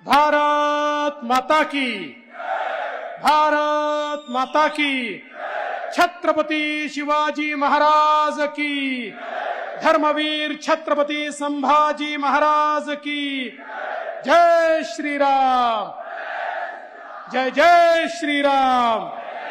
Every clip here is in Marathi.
भारत माता की, भारत माता की, छत्रपति शिवाजी महाराज की, धर्मवीर छत्रपति संभाजी महाराज की, जय श्री राम, जय जय श्री राम।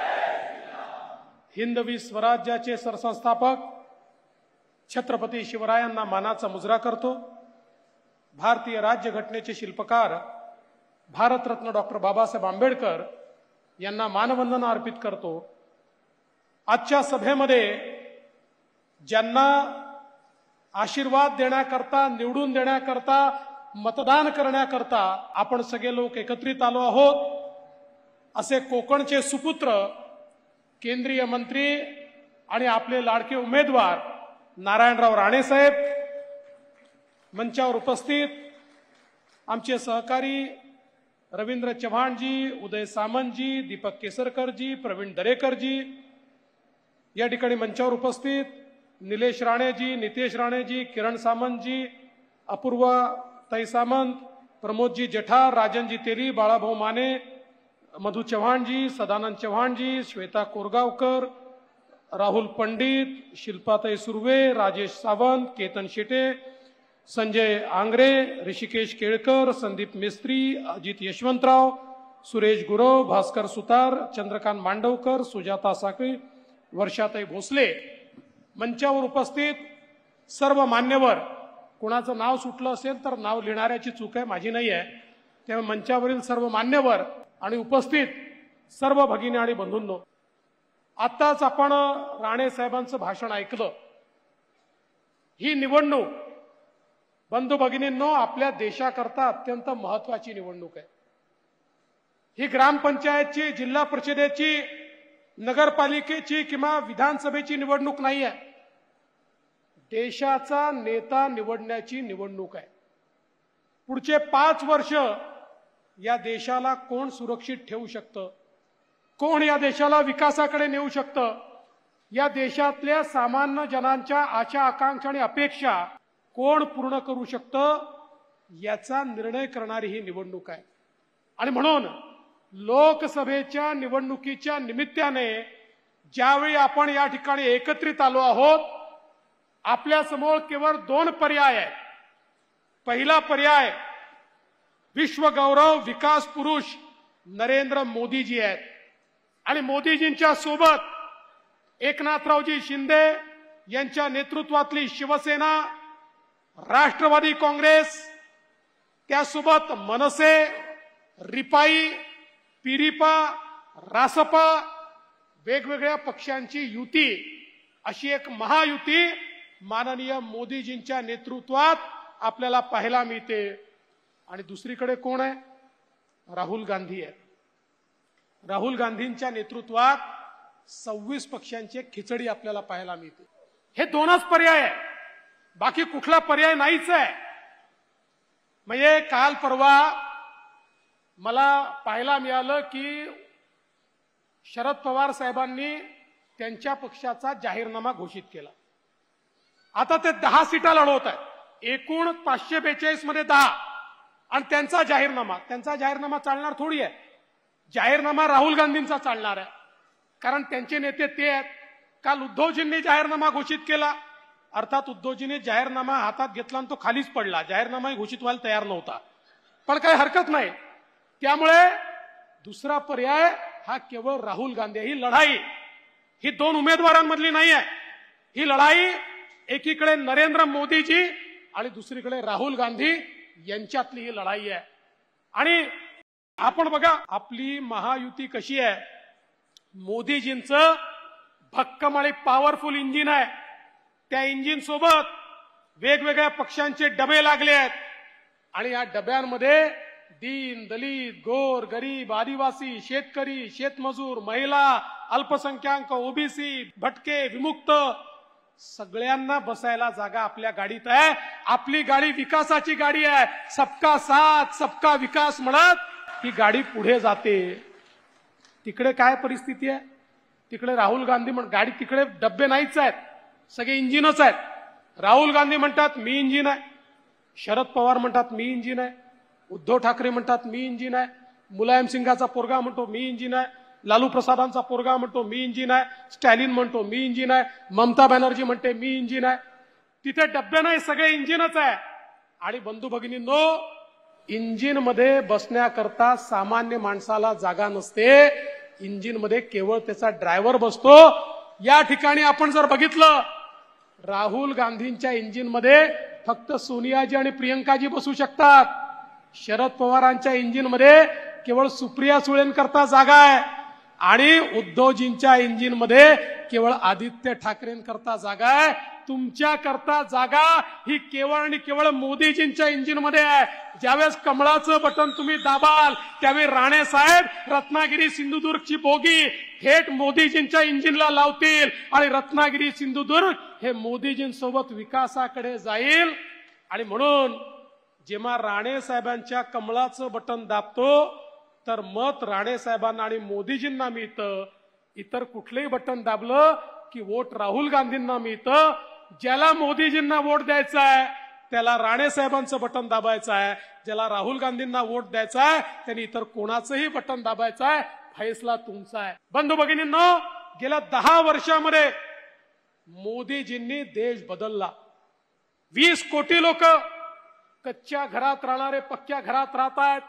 हिंदवी स्वराज्याचे सरसंस्थापक छत्रपती शिवरायांना मानाचा मुजरा करतो। भारतीय राज्यघटनेचे शिल्पकार भारतरत्न डॉक्टर बाबासाहेब आंबेडकर यांना मानवंदना अर्पित करतो। आजच्या सभेमध्ये ज्यांना आशीर्वाद देण्याकरता, निवडून देण्याकरता, मतदान करण्याकरता आपण सगळे लोक एकत्रित आलो आहोत, असे कोकणचे सुपुत्र केंद्रीय मंत्री आणि आपले लाडके उमेदवार नारायणराव राणे साहेब, मंचावर उपस्थित आमचे सहकारी रवींद्र चव्हाणजी, उदय सामंतजी, दीपक केसरकरजी, प्रवीण दरेकरजी, या ठिकाणी मंचावर उपस्थित निलेश राणेजी, नितेश राणेजी, किरण सामंतजी, अपूर्वा ताई सामंत, प्रमोदजी जेठार, राजनजी तेली, बाळाभाऊ माने, मधु चव्हाणजी, सदानंद चव्हाणजी, श्वेता कोरगावकर, राहुल पंडित, शिल्पाताई सुर्वे, राजेश सावंत, केतन शेटे, संजय आंग्रे, ऋषिकेश केळकर, संदीप मिस्त्री, अजित यशवंतराव, सुरेश गुरव, भास्कर सुतार, चंद्रकांत मांडवकर, सुजाता साखळी, वर्षाताई भोसले, मंचावर उपस्थित सर्व मान्यवर, कोणाचं नाव सुटलं असेल तर नाव लिहिणाऱ्याची चूक आहे, माझी नाही आहे, त्यामुळे मंचावरील सर्व मान्यवर आणि उपस्थित सर्व भगिनी आणि बंधूंनो, आताच आपण राणे साहेबांचं भाषण ऐकलं। ही निवडणूक बंधू भगिनींनो आपल्या देशाकरता अत्यंत महत्वाची निवडणूक आहे। ही ग्रामपंचायतची, जिल्हा परिषदेची, नगरपालिकेची किंवा विधानसभेची निवडणूक नाही आहे, देशाचा नेता निवडण्याची निवडणूक आहे। पुढचे 5 वर्ष या देशाला कोण सुरक्षित ठेवू शकतं, कोण या देशाला विकासाकडे नेऊ शकतं, या देशातल्या सामान्य जनांच्या आशा आकांक्षा आणि अपेक्षा कोण पूर्ण करू शकतं, याचा निर्णय करणारी ही निवडणूक आहे। आणि म्हणून लोकसभेच्या निवडणुकीच्या निमित्ताने ज्यावेळी आपण या ठिकाणी एकत्रित आलो आहोत, आपल्या समोर केवळ 2 पर्याय आहेत। पहिला पर्याय विश्वगौरव विकास पुरुष नरेंद्र मोदीजी आहेत आणि मोदीजींच्या सोबत एकनाथरावजी शिंदे यांच्या नेतृत्वातली शिवसेना, राष्ट्रवादी काँग्रेस, त्यासोबत मनसे, रिपाई, पिरिपा, रासपा, वेगवेगळ्या पक्षांची युती, अशी एक महायुती माननीय मोदीजींच्या नेतृत्वात आपल्याला पाहायला मिळते। आणि दुसरीकडे कोण आहे? राहुल गांधी आहे। राहुल गांधींच्या नेतृत्वात 26 पक्षांची खिचडी आपल्याला पाहायला मिळते। हे 2च पर्याय आहे, बाकी कुठला पर्याय नाहीच आहे। म्हणजे काल परवा मला पाहायला मिळालं की शरद पवार साहेबांनी त्यांच्या पक्षाचा जाहीरनामा घोषित केला। आता ते 10 सीटा लढवत आहेत, एकूण 542 मध्ये 10, आणि त्यांचा जाहीरनामा चालणार थोडी आहे। जाहीरनामा राहुल गांधींचा चालणार आहे, कारण त्यांचे नेते ते आहेत। काल उद्धवजींनी जाहीरनामा घोषित केला, अर्थात उद्धवजींनी जाहीरनामा हातात घेतला आणि तो खालीच पडला, जाहीरनामाही घोषित व्हायला तयार नव्हता, पण काही हरकत नाही। त्यामुळे दुसरा पर्याय हा केवळ राहुल गांधी। ही लढाई ही 2 उमेदवारांमधली नाही आहे, ही लढाई एकीकडे नरेंद्र मोदीजी आणि दुसरीकडे राहुल गांधी यांच्यातली ही लढाई आहे। आणि आपण बघा आपली महायुती कशी आहे, मोदीजींचं भक्कम आणि पॉवरफुल इंजिन आहे, त्या इंजिन सोबत वेगवेगळ्या पक्षांचे डबे लागले आहेत आणि या डब्यांमध्ये दीन, दलित, गोर, गरीब, आदिवासी, शेतकरी, शेतमजूर, महिला, अल्पसंख्याक, ओबीसी, भटके, विमुक्त सगळ्यांना बसायला जागा आपल्या गाडीत आहे। आपली गाडी विकासाची गाडी आहे, सबका साथ सबका विकास म्हणत ही गाडी पुढे जाते। तिकडे काय परिस्थिती आहे? तिकडे राहुल गांधी गाडी, तिकडे डब्बे नाहीच आहेत, सगळे इंजिनच आहेत। राहुल गांधी म्हणतात मी इंजिन आहे, शरद पवार म्हणतात मी इंजिन आहे, उद्धव ठाकरे म्हणतात मी इंजिन आहे, मुलायम सिंगाचा पोरगा म्हणतो मी इंजिन आहे, लालू प्रसादांचा पोरगा म्हणतो मी इंजिन आहे, स्टॅलिन म्हणतो मी इंजिन आहे, ममता बॅनर्जी म्हणते मी इंजिन आहे. तिथे डब्बे नाही, सगळे इंजिनच आहे. आणि बंधू भगिनींनो, इंजिन मध्ये बसण्याकरता सामान्य माणसाला जागा नसते. इंजिन मध्ये केवळ त्याचा ड्रायव्हर बसतो. या ठिकाणी आपण जर बघितलं, राहुल गांधींच्या इंजिन मध्ये फक्त सोनियाजी आणि प्रियंकाजी बसू शकतात. शरद पवारांच्या इंजिन मध्ये केवळ सुप्रिया सुळेंकरता जागा आहे. आणि उद्धवजींच्या इंजिन मध्ये केवळ आदित्य ठाकरेंकरता जागा आहे. तुमच्या करता जागा ही केवळ आणि केवळ मोदीजींच्या इंजिन मध्ये आहे. ज्यावेळेस कमळाचं बटन तुम्ही दाबाल त्यावेळी राणे साहेब रत्नागिरी सिंधुदुर्गची बोगी थेट मोदीजींच्या इंजिनला लावतील आणि रत्नागिरी सिंधुदुर्ग हे मोदीजींसोबत विकासाकडे जाईल. आणि म्हणून जेव्हा राणे साहेबांच्या कमळाचं बटन दाबतो तर मत राणे साहेबांना आणि मोदीजींना मिळतं. इतर कुठलंही बटन दाबलं की वोट राहुल गांधींना मिळतं. ज्याला मोदीजींना वोट द्यायचा आहे त्याला राणे साहेबांचं बटन दाबायचं आहे. ज्याला राहुल गांधींना वोट द्यायचा आहे त्यांनी इतर कोणाचंही बटन दाबायचं आहे. फैसला तुमचा आहे. बंधू भगिनींनो, गेल्या 10 वर्षामध्ये मोदीजींनी देश बदलला. 20 कोटी लोक कच्च्या घरात राहणारे पक्क्या घरात राहत आहेत.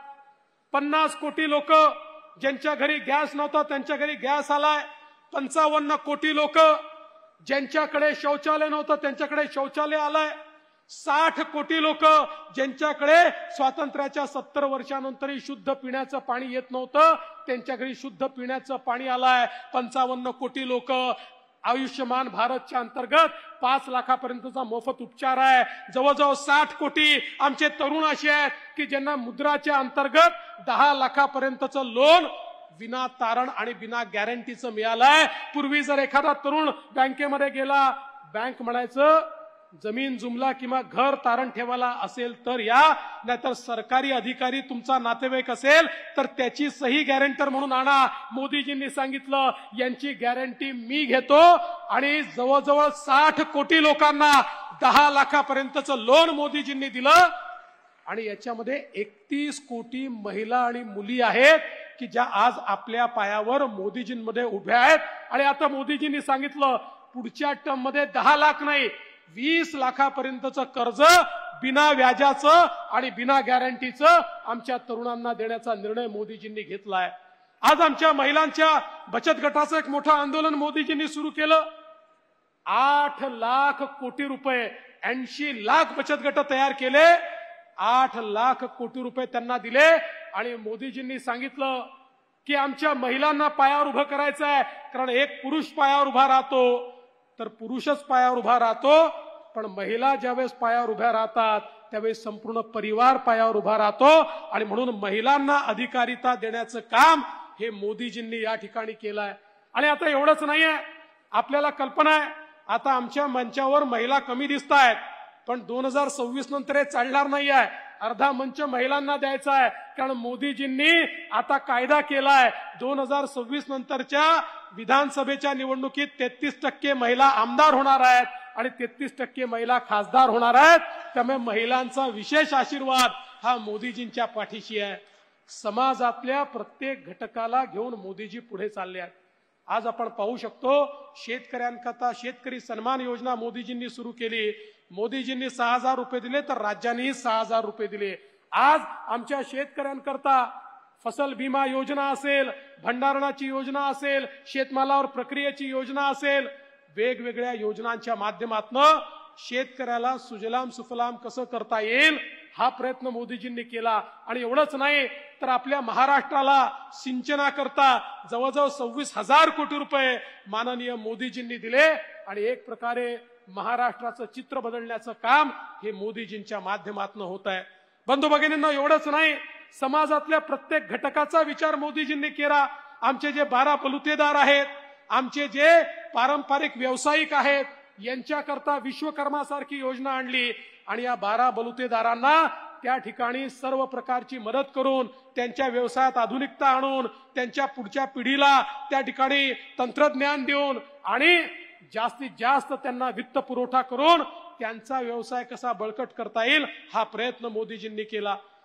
50 कोटी लोक ज्यांच्या घरी गॅस नव्हता त्यांच्या घरी गॅस आलाय. 55 कोटी लोक ज्यांच्याकडे शौचालय नव्हतं त्यांच्याकडे शौचालय आलंय. 60 कोटी लोक ज्यांच्याकडे स्वातंत्र्याच्या 70 वर्षानंतरही शुद्ध पिण्याचं पाणी येत नव्हतं त्यांच्या घरी शुद्ध पिण्याचं पाणी आलंय. 55 कोटी लोक आयुष्यमान भारतच्या अंतर्गत 5 लाखापर्यंतचा मोफत उपचार आहे. जवळजवळ 60 कोटी आमचे तरुण असे आहेत की ज्यांना मुद्राच्या अंतर्गत 10 लाखापर्यंतचं लोन विना तारण आणि बिना गॅरंटीचं मिळालंय. पूर्वी जर एखादा तरुण बँकेमध्ये गेला, बँक म्हणायचं जमीन जुमला किंवा घर तारण ठेवायला असेल तर या, नाहीतर सरकारी अधिकारी तुमचा नातेवाईक असेल तर त्याची सही गॅरंटर म्हणून आणा. मोदीजींनी सांगितलं यांची गॅरंटी मी घेतो आणि जवळजवळ 60 कोटी लोकांना 10 लाखापर्यंतचं लोन मोदीजींनी दिलं. आणि याच्यामध्ये 31 कोटी महिला आणि मुली आहेत की ज्या आज आपल्या पायावर मोदीजींमध्ये उभ्या आहेत. आणि आता मोदीजींनी सांगितलं पुढच्या टर्म मध्ये 10 लाख नाही 20 लाखापर्यंतचं कर्ज बिना व्याजाचं आणि बिना गॅरंटीचं आमच्या तरुणांना देण्याचा निर्णय मोदीजींनी घेतलाय. आज आमच्या महिलांच्या बचत गटाचं एक मोठं आंदोलन मोदीजींनी सुरू केलं. 8 लाख कोटी रुपये 80 लाख बचत गट तयार केले. 8 लाख कोटी रुपये त्यांना दिले. आणि मोदीजींनी सांगितलं की आमच्या महिलांना पायावर उभं करायचं आहे. कारण एक पुरुष पायावर उभा राहतो तर पुरुषच पायावर उभा राहतो, पण महिला ज्यावेळेस पायावर उभ्या राहतात त्यावेळेस संपूर्ण परिवार पायावर उभा राहतो. आणि म्हणून महिलांना अधिकारिता देण्याचं काम हे मोदीजींनी या ठिकाणी केलंय. आणि आता एवढंच नाहीये, आपल्याला कल्पना आहे आता आमच्या मंचावर महिला कमी दिसत आहेत, पण 2026 नंतर हे चालणार नाही आहे. अर्धा मंच महिलांना द्यायचा आहे. कारण मोदीजींनी आता कायदा केलाय 2026 नंतरच्या विधानसभेच्या निवडणुकीत 33% महिला आमदार होणार आहेत आणि 33% महिला खासदार होणार आहेत. त्यामुळे महिलांचा विशेष आशीर्वाद हा मोदीजींच्या पाठीशी आहे. समाजातल्या प्रत्येक घटकाला घेऊन मोदीजी पुढे चालले आहेत. आज आपण पाहू शकतो शेतकऱ्यांकरता शेतकरी सन्मान योजना मोदीजींनी सुरू केली. मोदीजींनी 6,000 रुपये दिले तर राज्यांनीही 6,000 रुपये दिले. आज आमच्या शेतकऱ्यांकरता फसल बीमा योजना असेल, भंडारणाची योजना असेल, शेतमालावर प्रक्रियेची योजना असेल, वेगवेगळ्या योजनांच्या माध्यमातून शेतकऱ्याला सुजलाम सुफलाम कसं करता येईल हा प्रयत्न मोदीजींनी केला. आणि एवढंच नाही तर आपल्या महाराष्ट्राला सिंचनाकरता जवळजवळ 26,000 कोटी रुपये माननीय मोदीजींनी दिले. आणि एक प्रकारे महाराष्ट्राचं चित्र बदलण्याचं काम हे मोदीजींच्या माध्यमातून होत आहे. बंधू भगिनींनो, एवढंच नाही, समाजातल्या प्रत्येक घटकाचा विचार मोदीजींनी केला. आमचे जे 12 बलुतेदार आहेत, आमचे जे पारंपरिक व्यावसायिक आहेत, यांच्याकरता विश्वकर्मासारखी योजना आणली. आणि या 12 बलुतेदारांना त्या ठिकाणी सर्व प्रकारची मदत करून त्यांच्या व्यवसायात आधुनिकता आणून त्यांच्या पुढच्या पिढीला त्या ठिकाणी तंत्रज्ञान देऊन आणि जास्तीत जास्त त्यांना वित्त पुरवठा करून त्यांचा व्यवसाय कसा बळकट करता येईल हा प्रयत्न मोदीजींनी केला.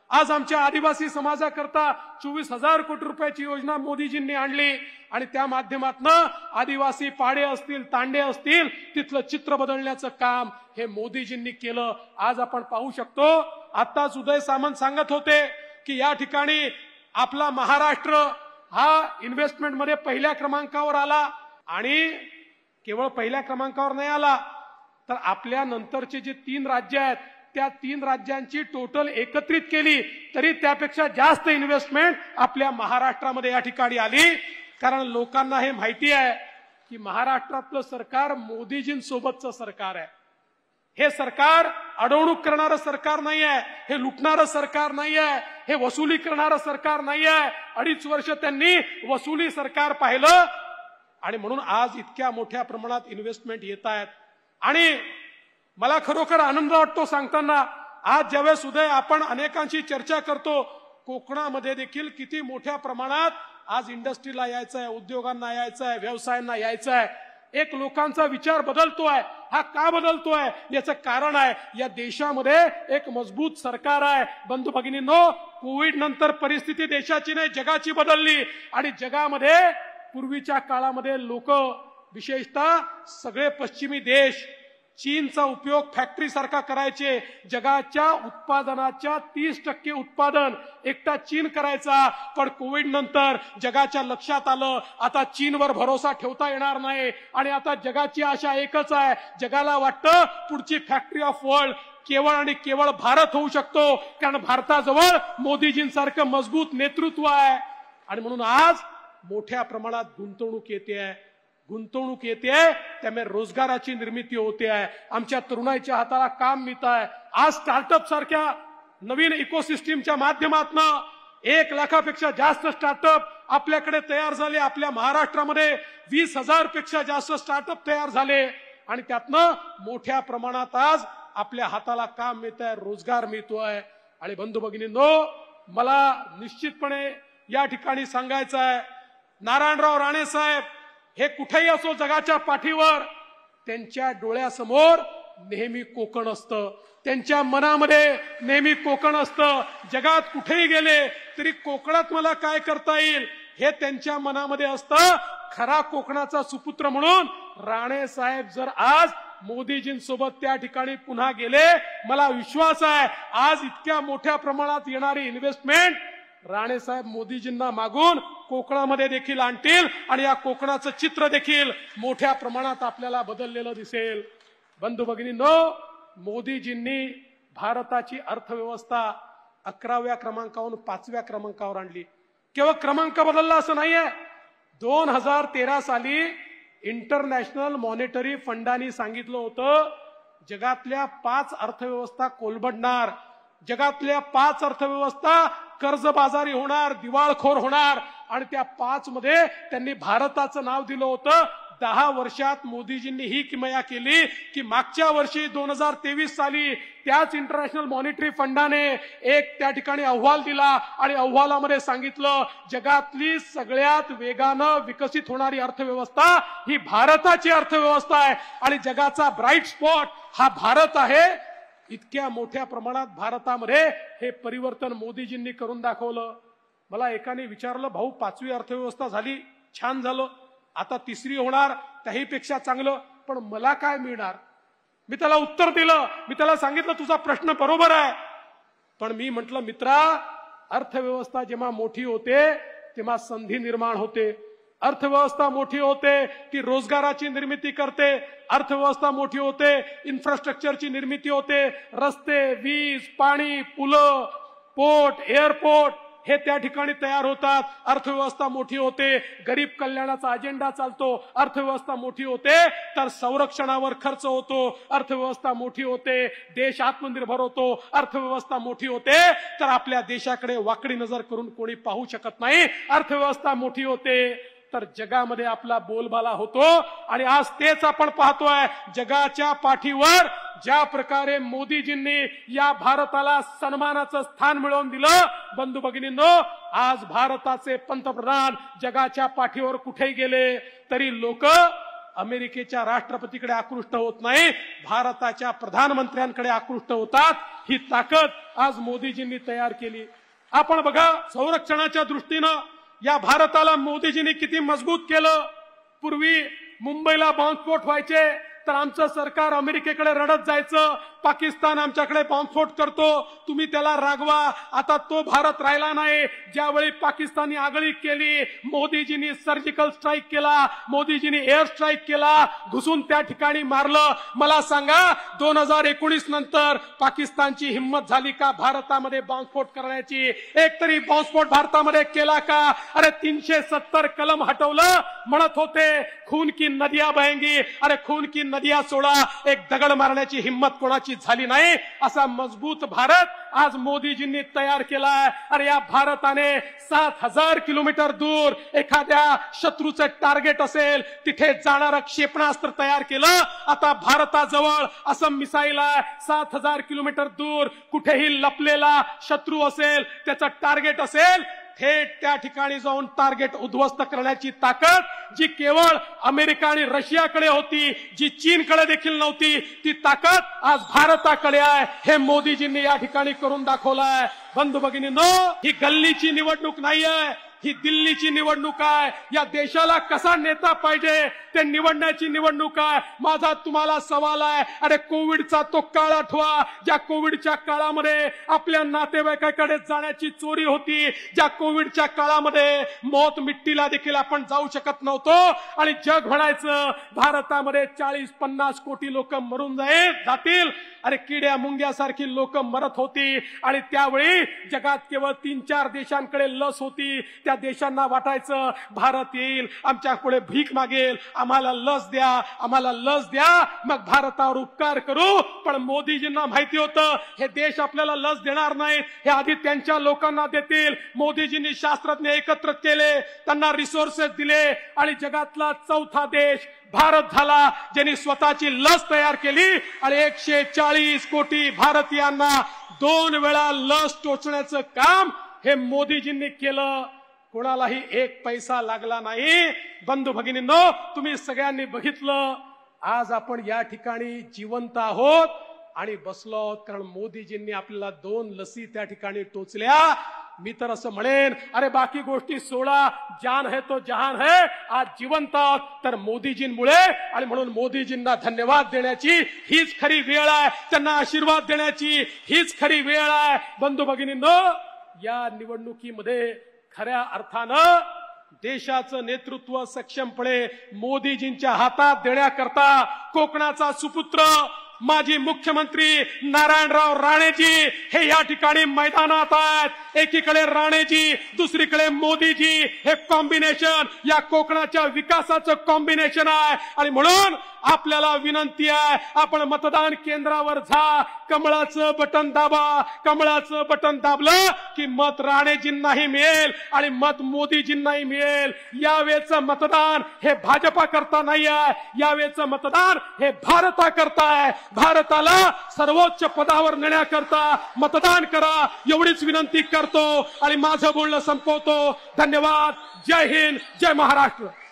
आज आमच्या आदिवासी समाजाकरता 24,000 कोटी रुपयाची योजना मोदीजींनी आणली आणि त्या माध्यमातून आदिवासी पाडे असतील, तांडे असतील, तिथलं चित्र बदलण्याचं काम हे मोदीजींनी केलं. आज आपण पाहू शकतो. आताच उदय सामंत सांगत होते की या ठिकाणी आपला महाराष्ट्र हा इन्व्हेस्टमेंट मध्ये पहिल्या क्रमांकावर आला आणि केवळ पहिल्या क्रमांकावर नाही आला तर आपल्या नंतरचे जे 3 राज्य आहेत त्या 3 राज्यांची टोटल एकत्रित केली तरी त्यापेक्षा जास्त इन्व्हेस्टमेंट आपल्या महाराष्ट्रामध्ये या ठिकाणी आली. कारण लोकांना हे माहिती आहे की महाराष्ट्रातलं सरकार मोदीजींसोबतचं सरकार आहे. हे सरकार अडवणूक करणारं सरकार नाही आहे, हे लुटणारं सरकार नाही आहे, हे वसुली करणारं सरकार नाही आहे. 2.5 वर्ष त्यांनी वसुली सरकार पाहिलं आणि म्हणून आज इतक्या मोठ्या प्रमाणात इन्व्हेस्टमेंट येत आहेत. आणि मला खरोखर आनंद वाटतो सांगताना. आज ज्यावेळेस उदय आपण अनेकांशी चर्चा करतो, कोकणामध्ये देखील किती मोठ्या प्रमाणात आज इंडस्ट्रीला यायचं आहे, उद्योगांना यायचं आहे, व्यवसायांना यायचं आहे. एक लोकांचा विचार बदलतोय. हा का बदलतोय याचं कारण आहे या देशामध्ये एक मजबूत सरकार आहे. बंधू भगिनींनो, कोविड नंतर परिस्थिती देशाची नाही जगाची बदलली आणि जगामध्ये पूर्वीच्या काळामध्ये लोक विशेषतः सगळे पश्चिमी देश चीनचा उपयोग फॅक्टरी सारखा करायचे. जगाच्या उत्पादनाच्या 30% उत्पादन एकटा चीन करायचा. पण कोविड नंतर जगाच्या लक्षात आलं आता चीनवर भरोसा ठेवता येणार नाही आणि आता जगाची आशा एकच आहे. जगाला वाटतं पुढची फॅक्टरी ऑफ वर्ल्ड केवळ आणि केवळ भारत होऊ शकतो. कारण भारताजवळ मोदीजींसारखं मजबूत नेतृत्व आहे आणि म्हणून आज मोठ्या प्रमाणात गुंतवणूक येते त्यामुळे रोजगाराची निर्मिती होते आहे. आमच्या तरुणाईच्या हाताला काम मिळत आहे. आज स्टार्टअप सारख्या नवीन इकोसिस्टीमच्या माध्यमातून 1 लाखापेक्षा जास्त स्टार्टअप आपल्याकडे तयार झाले. आपल्या महाराष्ट्रामध्ये 20,000 पेक्षा जास्त स्टार्टअप तयार झाले आणि त्यातनं मोठ्या प्रमाणात आज आपल्या हाताला काम मिळत आहे, रोजगार मिळतोय. आणि बंधू भगिनींनो, मला निश्चितपणे या ठिकाणी सांगायचं आहे, नारायणराव राणे साहेब हे कुठेही असो जगाच्या पाठीवर, त्यांच्या डोळ्यासमोर नेहमी कोकण असतं, त्यांच्या मनामध्ये नेहमी कोकण असतं. जगात कुठेही गेले तरी कोकणात मला काय करता येईल हे त्यांच्या मनामध्ये असतं. खरा कोकणाचा सुपुत्र म्हणून राणे साहेब जर आज मोदीजींसोबत त्या ठिकाणी पुन्हा गेले, मला विश्वास आहे आज इतक्या मोठ्या प्रमाणात येणारी इन्व्हेस्टमेंट राणे साहेब मोदीजींना मागून कोकणामध्ये देखील आणतील आणि या कोकणाचं चित्र देखील मोठ्या प्रमाणात आपल्याला बदललेलं दिसेल. बंधू भगिनींनो, मोदीजींनी भारताची अर्थव्यवस्था 11व्या क्रमांकावरून 5व्या क्रमांकावर आणली. केवळ क्रमांक बदलला असं नाहीये. 2013 साली इंटरनॅशनल मॉनिटरी फंडाने सांगितलं होतं जगातल्या 5 अर्थव्यवस्था कोलमडणार, जगातल्या 5 अर्थव्यवस्था कर्जबाजारी होणार, दिवाळखोर होणार आणि त्या 5 मध्ये त्यांनी भारताचं नाव दिलं होतं. 10 वर्षात मोदीजींनी ही किमया केली की मागच्या वर्षी 2023 साली त्याच इंटरनॅशनल मॉनिटरी फंडाने एक त्या ठिकाणी अहवाल दिला आणि अहवालामध्ये सांगितलं जगातली सगळ्यात वेगानं विकसित होणारी अर्थव्यवस्था ही भारताची अर्थव्यवस्था आहे आणि जगाचा ब्राईट स्पॉट हा भारत आहे. इतक्या मोठ्या प्रमाणात भारतामध्ये हे परिवर्तन मोदीजींनी करून दाखवलं. मला एकाने विचारलं, भाऊ 5वी अर्थव्यवस्था झाली, छान झालं, आता 3री होणार, त्याही पेक्षा चांगलं, पण मला काय मिळणार? मी त्याला उत्तर दिलं. मी त्याला सांगितलं तुझा प्रश्न बरोबर आहे, पण मी म्हटलं मित्रा, अर्थव्यवस्था जेव्हा मोठी होते तेव्हा संधी निर्माण होते. अर्थव्यवस्था मोठी होते ती रोजगाराची निर्मिती करते. अर्थव्यवस्था मोठी होते इन्फ्रास्ट्रक्चरची निर्मिती होते. रस्ते, वीज, पाणी, पुलं, पोर्ट, एअरपोर्ट हे त्या ठिकाणी तयार होतात. अर्थव्यवस्था मोठी होते गरीब कल्याणाचा अजेंडा चालतो. अर्थव्यवस्था मोठी होते तर संरक्षणावर खर्च होतो. अर्थव्यवस्था मोठी होते देश आत्मनिर्भर होतो. अर्थव्यवस्था मोठी होते तर आपल्या देशाकडे वाकडी नजर करून कोणी पाहू शकत नाही. अर्थव्यवस्था मोठी होते तर जगामध्ये आपला बोलबाला होतो आणि आज तेच आपण पाहतोय. जगाच्या पाठीवर ज्या प्रकारे मोदीजींनी या भारताला सन्मानाचं स्थान मिळवून दिलं, बंधू भगिनींनो, आज भारताचे पंतप्रधान जगाच्या पाठीवर कुठेही गेले तरी लोक अमेरिकेच्या राष्ट्रपतीकडे आकृष्ट होत नाही, भारताच्या प्रधानमंत्र्यांकडे आकृष्ट होतात। ही ताकद आज मोदीजींनी तयार केली। आपण बघा, संरक्षणाच्या दृष्टीनं या भारताला मोदीजींनी किती मजबूत केलं। पूर्वी मुंबईला बॉम्बस्फोट व्हायचे तर आमचं सरकार अमेरिकेकडे रडत जायचं, पाकिस्तान आमच्याकडे बॉम्बस्फोट करतो, तुम्ही त्याला रागवा। आता तो भारत राहिला नाही। ज्यावेळी पाकिस्तानी आगळीक केली, मोदीजींनी सर्जिकल स्ट्राईक केला, मोदीजींनी एअर स्ट्राईक केला, घुसून त्या ठिकाणी मारलं। मला सांगा, 2019 नंतर पाकिस्तानची हिम्मत झाली का भारतामध्ये बॉम्बस्फोट करण्याची? एक तरी बॉम्बस्फोट भारतामध्ये केला का? अरे 370 कलम हटवलं, म्हणत होते खून की नदियां बहेंगी। अरे खून की नदियां सोडा, एक दगड मारण्याची हिम्मत कोणाची झाली नाही। असा मजबूत भारत आज मोदीजींनी तयार केलाय। अरे या भारताने 7000 किलोमीटर दूर एखाद्या शत्रूचं टार्गेट असेल तिथे जाणारं क्षेपणास्त्र तयार केलं। आता भारताजवळ असं मिसाईल आहे, 7000 किलोमीटर दूर कुठेही लपलेला शत्रू असेल, त्याचं टार्गेट असेल, थेट त्या ठिकाणी जाऊन टार्गेट उद्ध्वस्त करण्याची ताकद जी केवळ अमेरिका आणि रशियाकडे होती, जी चीनकडे देखील नव्हती, ती ताकद आज भारताकडे आहे। हे मोदीजींनी या ठिकाणी करून दाखवलंय। बंधू भगिनींनो, ही गल्लीची निवडणूक नाहीये, ही दिल्लीची निवडणूक आहे। या देशाला कसा नेता पाहिजे ते निवडण्याची निवडणूक आहे। माझा तुम्हाला सवाल आहे, अरे कोविडचा तो काळ आठवा, ज्या कोविडच्या काळामध्ये आपल्या नातेवाईकाकडे जाण्याची चोरी होती, ज्या कोविडच्या काळामध्ये मौत मिट्टीला देखील आपण जाऊ शकत नव्हतो आणि जग म्हणायचं भारतामध्ये 40-50 कोटी लोक मरून जातील। अरे किड्या मुंग्यासारखी लोक मरत होती आणि त्यावेळी जगात केवळ 3-4 देशांकडे लस होती। त्या देशांना वाटायचं भारत येईल, आमच्या पुढे भीक मागेल, आम्हाला लस द्या, आम्हाला लस द्या, मग भारतावर उपकार करू। पण मोदीजींना माहिती होतं हे देश आपल्याला लस देणार नाहीत, हे आधी त्यांच्या लोकांना देतील। मोदीजींनी शास्त्रज्ञ एकत्र केले, त्यांना रिसोर्सेस दिले आणि जगातला 4था देश भारत झाला ज्यांनी स्वतःची लस तयार केली आणि 140 कोटी भारतीयांना 2 वेळा लस टोचण्याचं काम हे मोदीजींनी केलं। कोणालाही एक पैसा लागला नाही। बंधू भगिनींनो, तुम्ही सगळ्यांनी बघितलं, आज आपण या ठिकाणी जिवंत आहोत आणि बसलो आहोत कारण मोदीजींनी आपल्याला 2 लसी त्या ठिकाणी टोचल्या। मी तर असं म्हणेन, अरे बाकी गोष्टी सोडा, जान है तो जहान है। आज जिवंत आहोत तर मोदीजींमुळे, आणि म्हणून मोदीजींना धन्यवाद देण्याची हीच खरी वेळ आहे, त्यांना आशीर्वाद देण्याची हीच खरी वेळ आहे। बंधू भगिनींनो, या निवडणुकीमध्ये खऱ्या अर्थानं देशाचं नेतृत्व सक्षमपणे मोदीजींच्या हातात देण्याकरता कोकणाचा सुपुत्र माजी मुख्यमंत्री नारायणराव राणेजी हे या ठिकाणी मैदानात आहेत। एकीकडे राणेजी, दुसरीकडे मोदीजी, हे कॉम्बिनेशन या कोकणाच्या विकासाचं कॉम्बिनेशन आहे। आणि म्हणून आपल्याला विनंती आहे, आपण मतदान केंद्रावर जा, कमळाचं बटन दाबा। कमळाचं बटन दाबलं की मत राणेजींनाही मिळेल आणि मत मोदीजींनाही मिळेल। यावेळेचं मतदान हे भाजपा करता नाही आहे, यावेळेचं मतदान हे भारता करता आहे। भारताला सर्वोच्च पदावर नेण्याकरता मतदान करा, एवढीच विनंती करतो आणि माझं बोलणं संपवतो। धन्यवाद। जय हिंद, जय महाराष्ट्र।